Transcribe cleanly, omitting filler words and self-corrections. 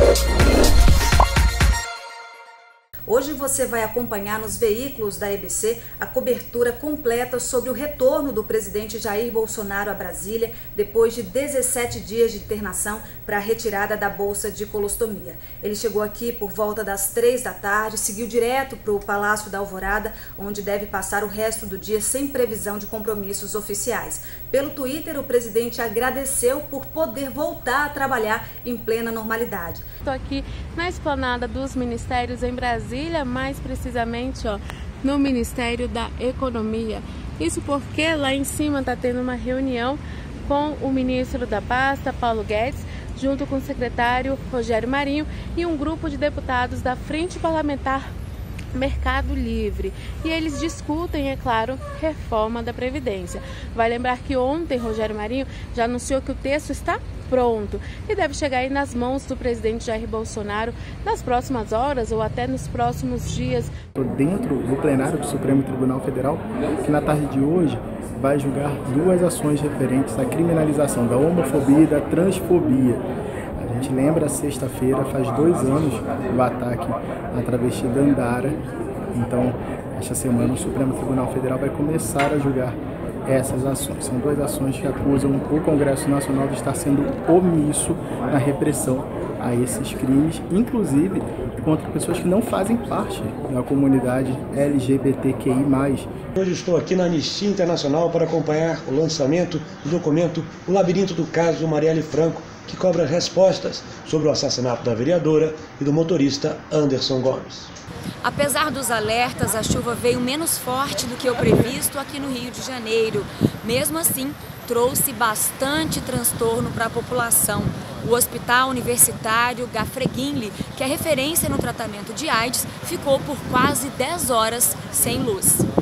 Hoje você vai acompanhar nos veículos da EBC a cobertura completa sobre o retorno do presidente Jair Bolsonaro a Brasília depois de 17 dias de internação para a retirada da bolsa de colostomia. Ele chegou aqui por volta das 3 da tarde, seguiu direto para o Palácio da Alvorada, onde deve passar o resto do dia sem previsão de compromissos oficiais. Pelo Twitter, o presidente agradeceu por poder voltar a trabalhar em plena normalidade. Estou aqui na esplanada dos ministérios em Brasília, mais precisamente no Ministério da Economia. Isso porque lá em cima está tendo uma reunião com o ministro da pasta, Paulo Guedes, junto com o secretário Rogério Marinho e um grupo de deputados da Frente Parlamentar Mercado Livre. E eles discutem, é claro, reforma da Previdência. Vai lembrar que ontem Rogério Marinho já anunciou que o texto está pronto e deve chegar aí nas mãos do presidente Jair Bolsonaro nas próximas horas ou até nos próximos dias. Dentro do plenário do Supremo Tribunal Federal, que na tarde de hoje vai julgar duas ações referentes à criminalização da homofobia e da transfobia. A gente lembra, sexta-feira, faz 2 anos, do ataque à travesti Dandara. Então, esta semana, o Supremo Tribunal Federal vai começar a julgar essas ações. São 2 ações que acusam o Congresso Nacional de estar sendo omisso na repressão a esses crimes, inclusive contra pessoas que não fazem parte da comunidade LGBTQI+. Hoje estou aqui na Anistia Internacional para acompanhar o lançamento do documento O Labirinto do Caso Marielle Franco, que cobra respostas sobre o assassinato da vereadora e do motorista Anderson Gomes. Apesar dos alertas, a chuva veio menos forte do que o previsto aqui no Rio de Janeiro. Mesmo assim, trouxe bastante transtorno para a população. O Hospital Universitário Gafreguinli, que é referência no tratamento de AIDS, ficou por quase 10 horas sem luz.